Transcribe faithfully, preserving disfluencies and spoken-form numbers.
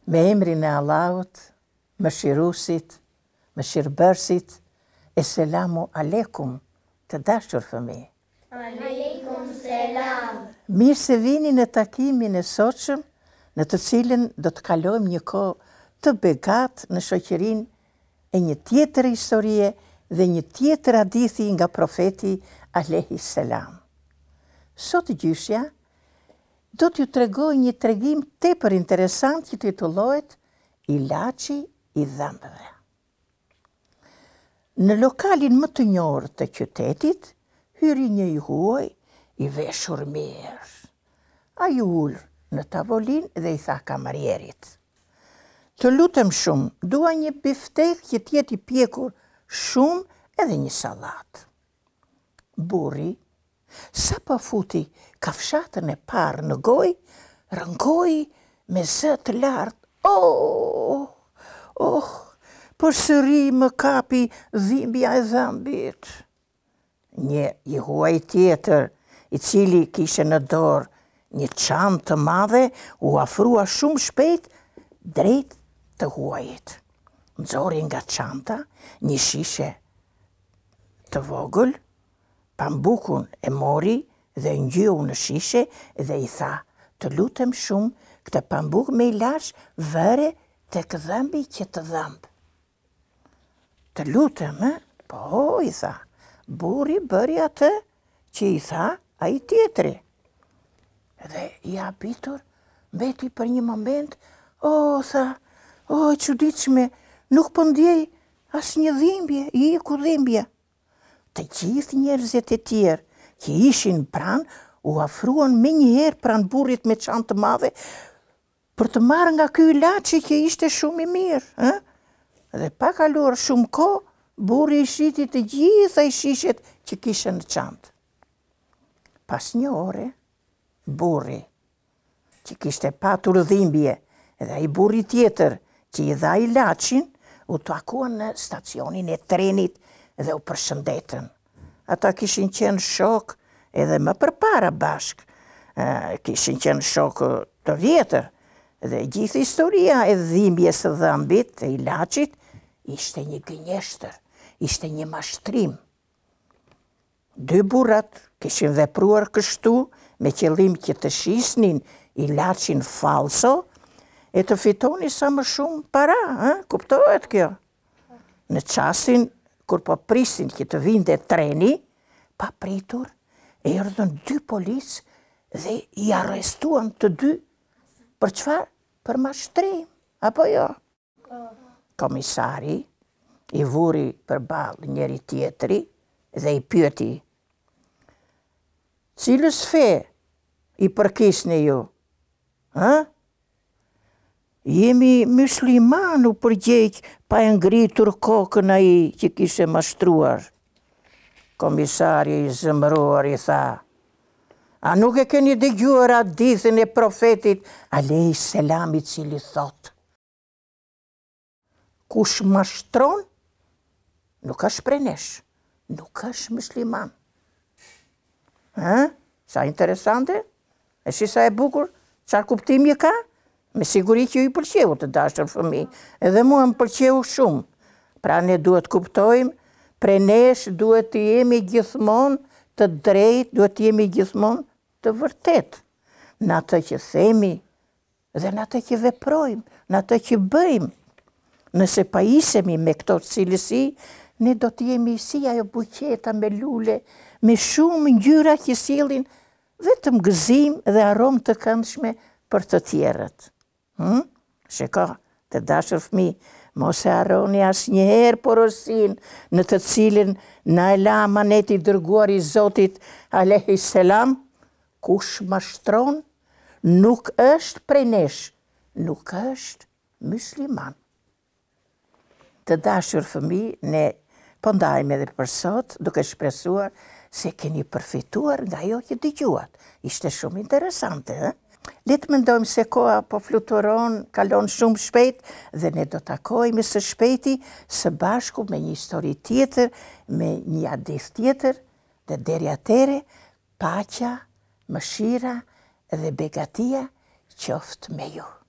Me emrin e Allahut, mëshiruesit, mëshirbërësit, e selamu aleikum, të dashur fëmijë. Aleikum selam. Mirë se vini në takimin e sotshëm, në të cilën do të kalojmë një kohë të begatë në shoqërinë e një tjetër historie dhe një tjetër hadithi nga profeti alayhi salam. Sot gjyshja do t'ju tregoj një tregim tepër interesant që titullohet Ilaçi i dhëmbëve. Në lokalin më të njohur të qytetit, hyri një i huaj i veshur mirë. Ai u ul në tavolinë dhe i tha kamarierit: "Të lutem shumë, dua një biftek që të jetë i pjekur shumë edhe një sallatë." Burri, sa po futi kafshatën e parë në gojë, rëngoi me zë të lartë: "Oh, oh, përsëri më kapi dhimbja e dhëmbit." Një i huaj tjetër, i cili kishte në dorë një çantë të madhe, u afrua shumë shpejt drejt të huajit. Nxori nga çanta një shishe të vogël, pambukun e mori dhe ngjeu në shishe dhe i tha: "Të lutem shumë, këtë pambuk me ilaç vëre tek dhëmbi që të dhëmb." "Të lutem, e?" "Po," i tha. Burri bëri atë që i tha ai tjetri. Dhe i habitur mbeti për një moment: "O," tha, "o, e çuditshme, nuk po ndjej asnjë dhimbje, i iku dhimbja." Të gjithë njerëzit e tjerë që ishin pranë u afruan menjëherë pranë burrit me çantë të madhe për të marrë nga ky ilaçi që ishte shumë i mirë, ë? Dhe pa kaluar shumë kohë, burri i shiti të gjitha i shishet që kishte në çantë. Pas një ore, burri që kishte patur dhimbje dhe ai burri tjetër që i dha ilaçin u takuan në stacionin e trenit dhe u përshëndetën. Ata kishin qenë shok edhe më përpara bashk, e, kishin qenë shok të vjetër dhe gjithë historia e dhimbjes së dhëmbit të ilaçit ishte një gënjeshtër, ishte një mashtrim. Dy burrat kishin vepruar kështu me qëllim që të shisnin ilaçin falso e të fitoni sa më shumë para, ë? Kuptohet kjo? Në çastin kur po prisnin që të vinte treni, pa pritur, erdhën dy policë dhe i arrestuan të dy. Për çfarë? Për mashtrim, apo jo? Komisari i vuri përballë njëri tjetri dhe i pyeti: "Cilës fe i përkisni ju? Ë? Jemi musliman, u përgjegj pa e ngritur kokën ai që kishte mashtruar." Komisari i zemëruar i tha: "A nuk e keni dëgjuar hadithin e profetit alayhi salam i cili thot: kush mashtron nuk është prenesh, nuk është musliman." Ë? Sa interesante? E shi sa e bukur? Çfarë kuptimi ka? Me siguri që ju i pëlqeu, të dashur fëmijë. Edhe mua më pëlqeu shumë. Pra ne duhet kuptojmë, prenesh duhet të jemi gjithmonë të drejtë, duhet të jemi gjithmonë të vërtetë në atë që themi dhe në atë që veprojmë, në atë që bëjmë. Nëse pa isemi me këto cilësi, ne do të jemi si ajo buqeta me lule, me shumë ngjyra që sjellin vetëm gëzim dhe aromë të këndshme për të tjerët. Hm? Shiko, të dashur fëmijë, mos e harroni asnjëherë porosin në të cilën na e la amaneti i dërguar i Zotit alayhi salam: kush mashtron nuk është prej nesh, nuk është musliman. Të dashur fëmijë, ne po ndajmë edhe për sot, duke shpresuar se keni përfituar nga ajo që dëgjuat. Ishte shumë interesante, ë? Le të mendojmë se koha po fluturon, kalon shumë shpejt dhe ne do takohemi së shpejti së bashku me një histori tjetër, me një hadith tjetër, dhe deri atëherë, paqja, mëshira dhe begatia qoftë me ju.